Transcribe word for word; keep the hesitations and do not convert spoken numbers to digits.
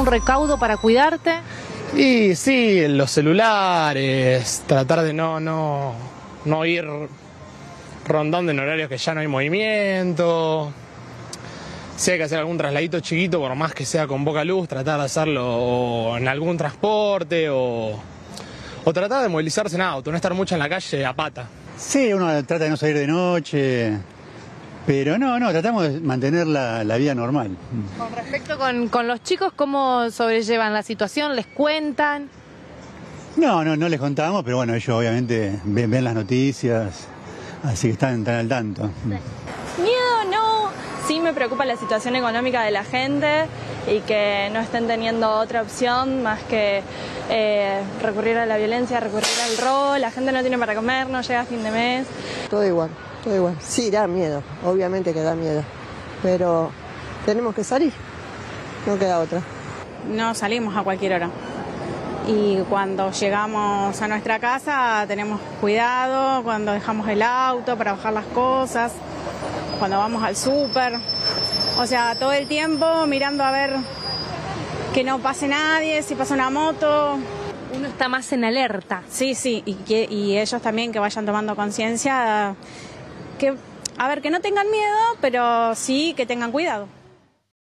recaudo para cuidarte? Y sí, los celulares, tratar de no, no, no ir rondando en horarios que ya no hay movimiento. Si hay que hacer algún trasladito chiquito, por más que sea con poca luz, tratar de hacerlo o en algún transporte o, o tratar de movilizarse en auto, no estar mucho en la calle a pata. Sí, uno trata de no salir de noche, pero no, no, tratamos de mantener la, la vida normal. Con respecto con, con los chicos, ¿cómo sobrellevan la situación? ¿Les cuentan? No, no, no les contamos, pero bueno, ellos obviamente ven, ven las noticias, así que están, están al tanto. Miedo no, sí me preocupa la situación económica de la gente y que no estén teniendo otra opción más que eh, recurrir a la violencia, recurrir al robo, la gente no tiene para comer, no llega a fin de mes. Todo igual, todo igual. Sí, da miedo, obviamente que da miedo, pero tenemos que salir, no queda otra. No salimos a cualquier hora. Y cuando llegamos a nuestra casa tenemos cuidado, cuando dejamos el auto para bajar las cosas, cuando vamos al súper, o sea, todo el tiempo mirando a ver que no pase nadie, si pasa una moto. Uno está más en alerta. Sí, sí, y, que, y ellos también que vayan tomando conciencia, que, a ver, que no tengan miedo, pero sí que tengan cuidado.